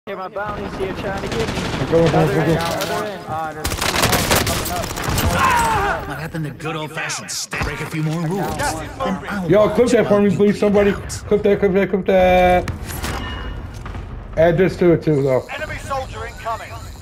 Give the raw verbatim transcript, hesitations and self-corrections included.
Hey, my bounty's here trying to get me. Go, go, go, Other go, end, go. other end. Ah, there's two more coming up. What happened to good old-fashioned stick? Break a few more rules. Then I'll Yo, clip watch that for while me, you please. dig Somebody, it out. clip that, clip that, clip that. Add this to it too, though. Enemy soldier incoming.